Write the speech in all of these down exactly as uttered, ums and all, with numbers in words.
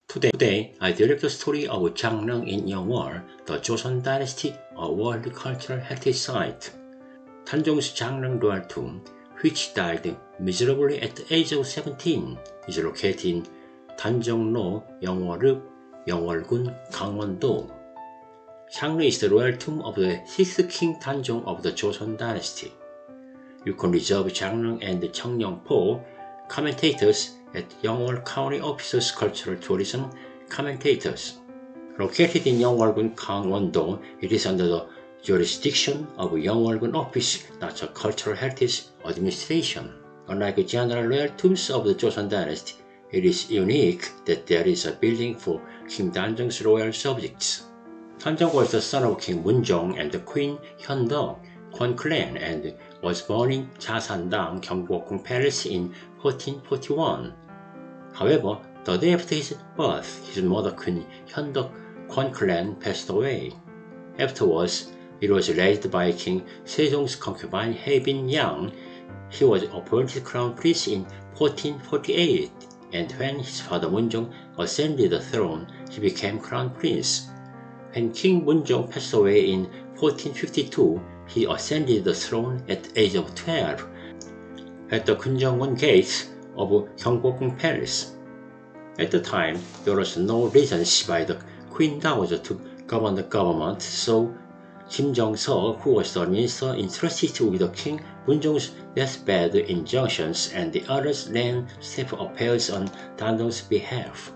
Today, today, I direct the story of Jangneng in Yeongwol, the Joseon Dynasty, a World Cultural Heritage Site. Tanjong's Jangneng Royal Tomb, which died miserably at the age of seventeen, is located in Tanjongno, Yeongwol-읍, Yeongwol-gun, Gangwon-do. Jangneng is the royal tomb of the sixth King Tanjong of the Joseon Dynasty. You can reserve Jangneng and Cheongnyongpo commentators at Yeongwol County Office's Cultural Tourism Commentators. Located in Yeongwol-gun, Gangwon-do, it is under the jurisdiction of Yeongwol-gun Office, that's a Cultural Heritage Administration. Unlike general royal tombs of the Joseon Dynasty, it is unique that there is a building for King Tanjong's royal subjects. Tanjong was the son of King Munjong and the Queen Hyundok, Kwon clan, and was born in Jasandang, Gyeongbokgung Palace in fourteen forty-one. However, the day after his birth, his mother Queen Hyundok, Kwon clan, passed away. Afterwards, it was raised by King Sejong's concubine Haebin Yang. He was appointed crown prince in fourteen forty-eight, and when his father Munjong ascended the throne, he became crown prince. When King Munjong passed away in fourteen fifty-two, he ascended the throne at the age of twelve at the Kunjeongwon Gates of Gyeongbokgung Palace. At the time, there was no regency by the Queen Dowager to govern the government, so Kim Jong-seok, who was the minister entrusted with the King Munjong's deathbed injunctions and the others ran state affairs on Tanjong's behalf.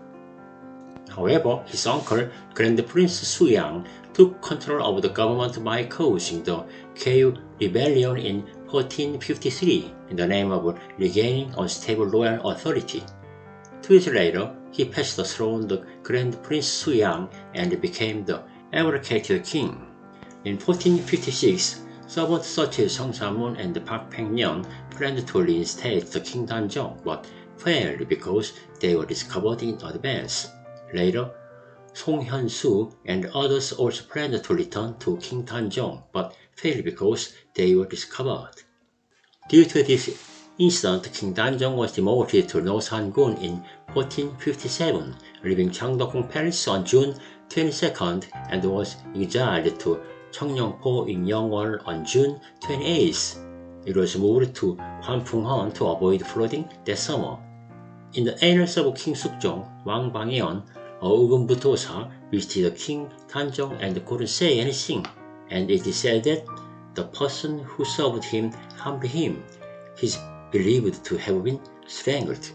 However, his uncle, Grand Prince Suyang, took control of the government by causing the Keiu Rebellion in fourteen fifty-three in the name of regaining unstable royal authority. Two years later, he passed the throne to Grand Prince Suyang and became the abdicated king. In fourteen fifty-six, servants such as Song Sa-mun and Park Peng-yeon planned to reinstate the King Tanjong, but failed because they were discovered in advance. Later, Song Hyun-soo and others also planned to return to King Tanjong, but failed because they were discovered. Due to this incident, King Tanjong was demoted to Nosan-gun in fourteen fifty-seven, leaving Gyeongbokgung Palace on June twenty-second, and was exiled to Cheongnyongpo in Yeongwol on June twenty-eighth. It was moved to Hwangpung-han to avoid flooding that summer. In the annals of King Sukjong, Wang Bang-yeon, a Ugunbutosa, visited King Tanjong and couldn't say anything, and it is said that the person who served him harmed him. He is believed to have been strangled.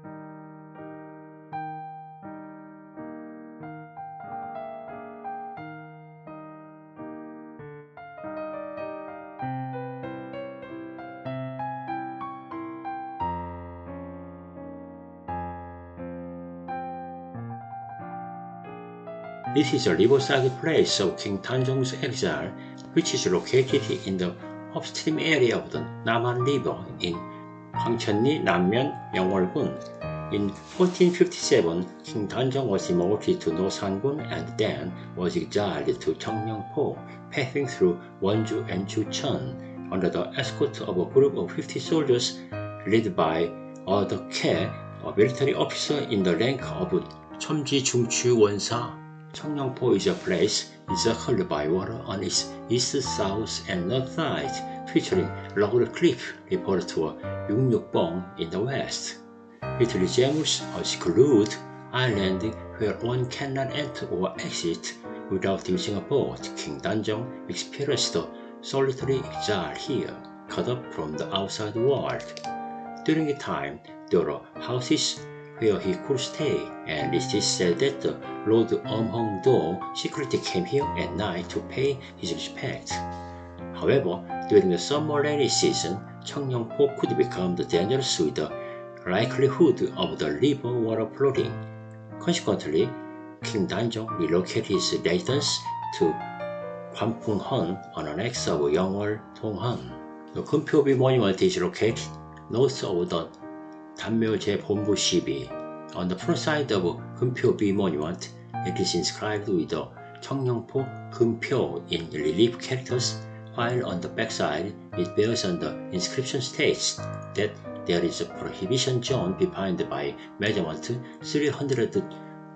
This is a riverside place of King Tanjong's exile, which is located in the upstream area of the Naman River in Hwangcheonri, Namyeon, Yeongwol-gun. In fourteen fifty-seven, King Tanjong was demoted to Nosan-gun and then was exiled to Cheongnyongpo, passing through Wonju and Jucheon under the escort of a group of fifty soldiers led by Ado Khae, a military officer in the rank of Chomji Jungchu Wonsa. Cheongnyongpo is a place encircled by water on its east, south, and north sides, featuring rugged cliff reported to a Yungnukbong in the west. It resembles a secluded island where one cannot enter or exit without using a boat. King Tanjong experienced a solitary exile here, cut off from the outside world. During the time, there were houses where he could stay, and it is said that the Lord Eumheung-do secretly came here at night to pay his respects. However, during the summer rainy season, Cheongnyongpo could become dangerous with the likelihood of the river water flooding. Consequently, King Tanjong relocated his residence to Hwangpung-han on an annex of Yeongwol Donghan. The Geunpyobi Monument is located north of the Danmyeoje Bonbu Sibi. On the front side of Geunpyobi Monument, it is inscribed with the Cheongnyongpo Geunpyo in relief characters, while on the back side it bears on the inscription states that there is a prohibition zone defined by measurement three hundred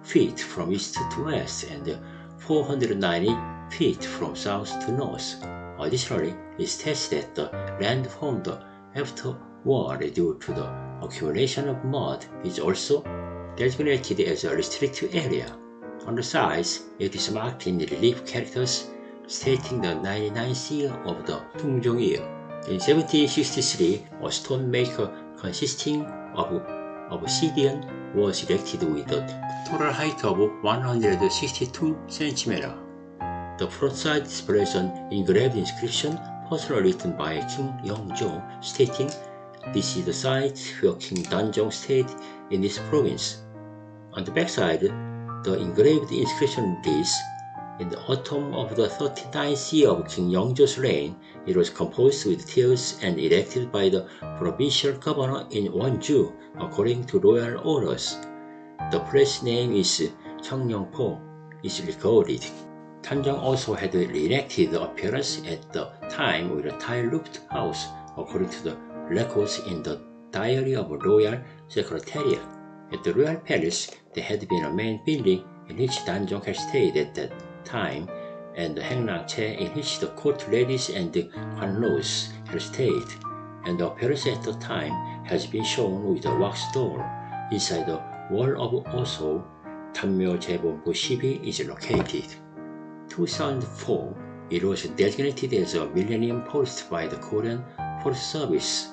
feet from east to west and four hundred ninety feet from south to north. Additionally, it states that the land formed afterward due to the accumulation of mud is also designated as a restricted area. On the sides, it is marked in relief characters stating the ninety-ninth year of the Tungjong year. In seventeen sixty-three, a stone maker consisting of obsidian was erected with a total height of one hundred sixty-two centimeters. The front side displays an engraved inscription personally written by King Yeongjo stating, "This is the site where King Danjong stayed in this province." On the back side, the engraved inscription reads, "In the autumn of the thirty-ninth year of King Yeongjo's reign, it was composed with tiles and erected by the provincial governor in Wonju according to royal orders. The place name is Cheongnyongpo is recorded." Tanjong also had re-enacted the appearance at the time with a tile-roofed house according to the records in the Diary of a Royal Secretariat. At the royal palace, there had been a main building in which Danjong had stayed at that time, and the Haengnang-chae in which the court ladies and the Hwanros had stayed, and the appearance at the time has been shown with a wax door. Inside the wall of Oso, Tanmyo-jaebonpo 십이 is located. two thousand four, it was designated as a Millennium Forest by the Korean Forest Service.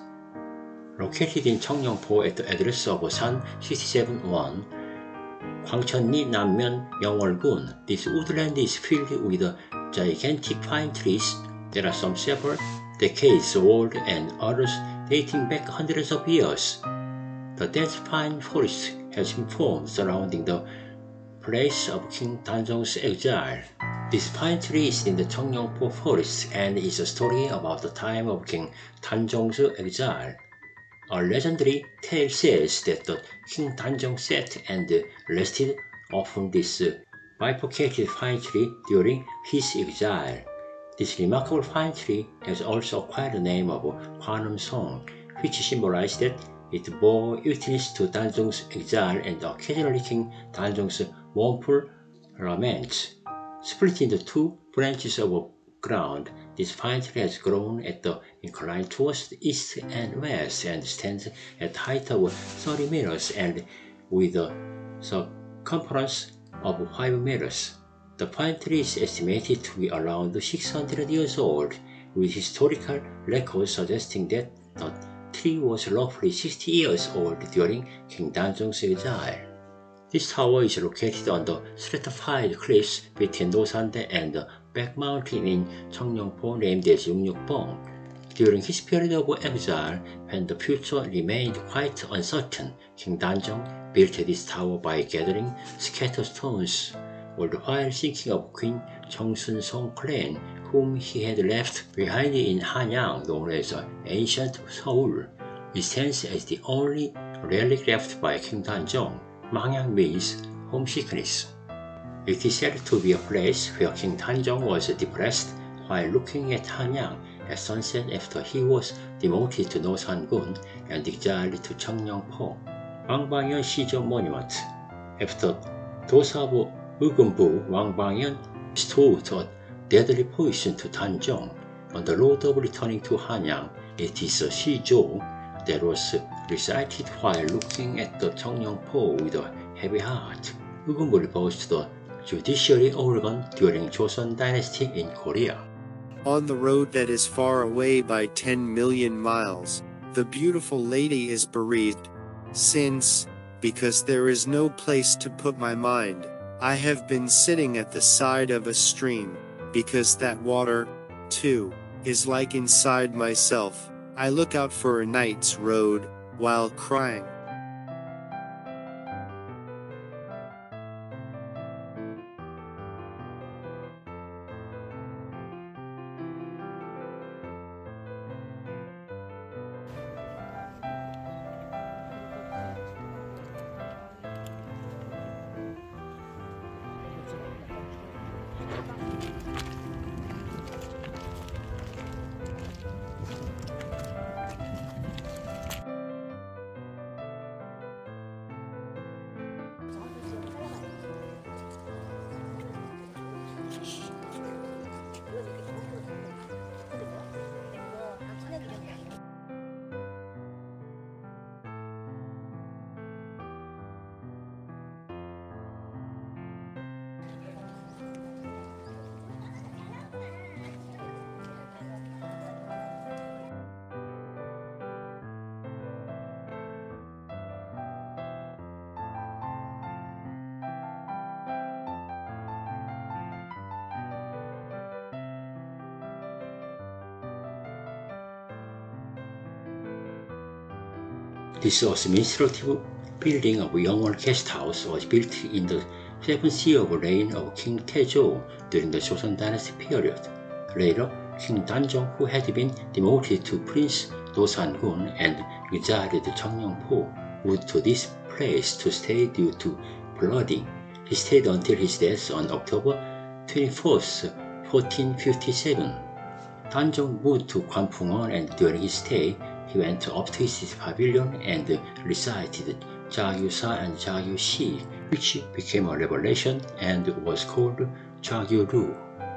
Located in Cheongnyongpo at the address of San sixty-seven one, Gwangcheonri Namyeon Yeongwol-gun, this woodland is filled with gigantic pine trees. There are some several decades old and others dating back hundreds of years. The dense pine forest has been formed surrounding the place of King Danjong's exile. This pine tree is in the Cheongnyongpo forest and is a story about the time of King Danjong's exile. A legendary tale says that the King Danjong sat and rested upon this bifurcated pine tree during his exile. This remarkable pine tree has also acquired the name of Hwanum-song, which symbolizes that it bore witness to Danjong's exile and occasionally King Danjong's mournful laments. Split into two branches of ground, this pine tree has grown at the incline towards the east and west and stands at a height of thirty meters and with a circumference of five meters. The pine tree is estimated to be around six hundred years old, with historical records suggesting that the tree was roughly sixty years old during King Danjong's exile. This tower is located on the stratified cliffs between Dosande and the Baek Mountain in Cheongnyongpo named as Yungnukbong. During his period of exile, when the future remained quite uncertain, King Danjong built this tower by gathering scattered stones, all the while thinking of Queen Jeongsun-song clan, whom he had left behind in Hanyang, known as ancient Seoul. It stands as the only relic left by King Danjong. Mangyang means homesickness. It is said to be a place where King Danjong was depressed while looking at Hanyang at sunset after he was demoted to Nosan-gun and exiled to Cheongnyongpo. Wang Bangyeon Sijeon Monument. After those of Ugunbu, Wang Bangyeon bestowed a deadly poison to Danjong. On the road of returning to Hanyang, it is a Sijo that was recited while looking at the Cheongnyongpo with a heavy heart. Ugunbu refers to the judiciary organ during Joseon Dynasty in Korea. On the road that is far away by ten million miles, the beautiful lady is bereaved. Since, because there is no place to put my mind, I have been sitting at the side of a stream, because that water, too, is like inside myself. I look out for a night's road, while crying. This administrative building of Yeongwon Guest House was built in the seventh year of reign of King Taejo during the Joseon Dynasty period. Later, King Danjong, who had been demoted to Prince Dosan-gun and resided in Cheongnyong-po, moved to this place to stay due to flooding. He stayed until his death on October twenty-fourth, fourteen fifty-seven. Danjong moved to Gwanpungwon, and during his stay, he went up to his pavilion and recited Jagyu-sa and Jagyu-si, which became a revelation and was called Jagyu-ru.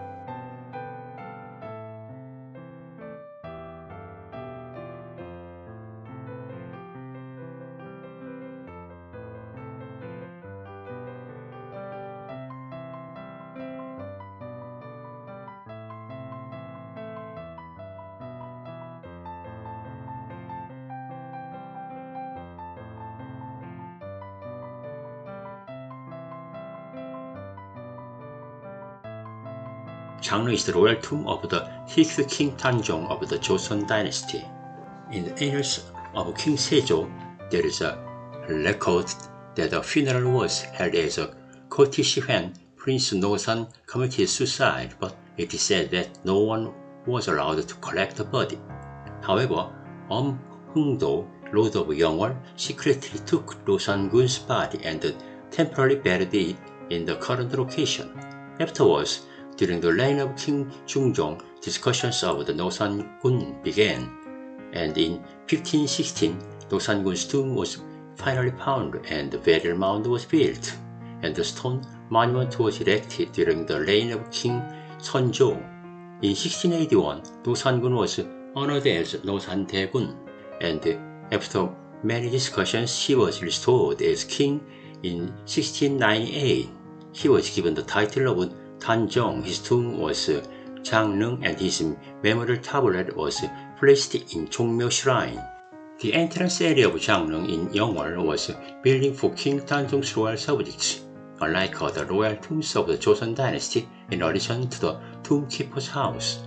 Changneung is the royal tomb of the sixth King Danjong of the Joseon Dynasty. In the annals of King Sejo, there is a record that a funeral was held as a courtesy when Prince Nosan committed suicide, but it is said that no one was allowed to collect the body. However, Om Hung-do, Lord of Yeongwon, secretly took Dosan-gun's body and temporarily buried it in the current location. Afterwards, during the reign of King Jungjong, discussions of the Nosan-gun began, and in fifteen sixteen, Nosan-gun's tomb was finally found and the burial mound was built, and the stone monument was erected during the reign of King Seonjo. In sixteen eighty-one, Nosan-gun was honored as Nosan Daegun, and after many discussions, he was restored as king in sixteen ninety-eight. He was given the title of Danjong. His tomb was Changneung, and his memorial tablet was placed in Jongmyo Shrine. The entrance area of Changneung in Yeongwon was built for King Danjong's royal subjects, unlike other royal tombs of the Joseon Dynasty, in addition to the tomb keeper's house.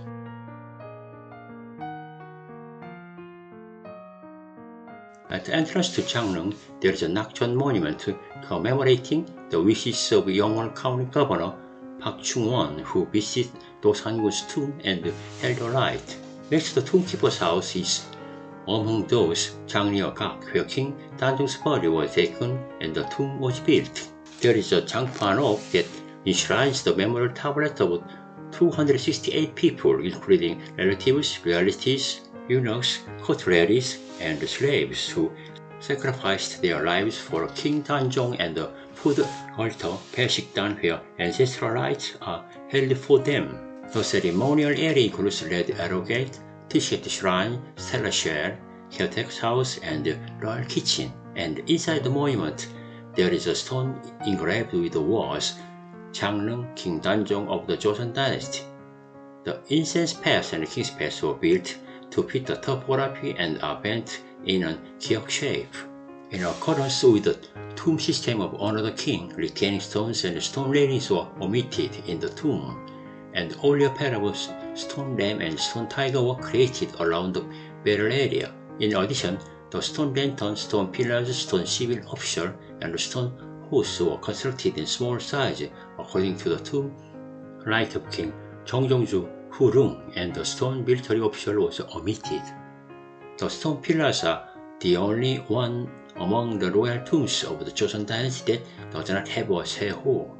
At the entrance to Changneung, there is a Nakjeon monument commemorating the wishes of Yeongwon County Governor Park Chung-won, who visited Dosan-gun's tomb and held a rite. Next to the tombkeeper's house is Om Hung-do's Jangnyeok-gak, where King Danjong's body was taken and the tomb was built. There is a Jangpanok that enshrines the memorial tablet of two hundred sixty-eight people, including relatives, relatives, eunuchs, cutleries, and slaves who sacrificed their lives for King Danjong, and the food altar, Paesikdan, where ancestral rites are held for them. The ceremonial area includes Red Arrow Gate, T-shaped shrine, Stella Shell, caretaker's house, and royal kitchen. And inside the monument, there is a stone engraved with the words Changneung, King Danjong of the Joseon Dynasty. The incense path and king's path were built to fit the topography and are bent in a geok shape. In accordance with the tomb system of another king, retaining stones and stone railings were omitted in the tomb, and only a pair of stone lamb and stone tiger were created around the burial area. In addition, the stone lantern, stone pillars, stone civil official, and stone horse were constructed in small size according to the tomb rite of King Jeongjongju Hurung, and the stone military official was omitted. The stone pillars are the only one among the royal tombs of the Joseon Dynasty that does not have a seho.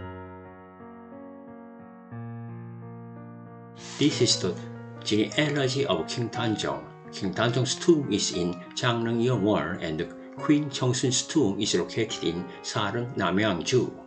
This is the genealogy of King Danjong. King Danjong's tomb is in Changneung, Yeongwon, and Queen Jeongsun's tomb is located in Sarung, Namyangju.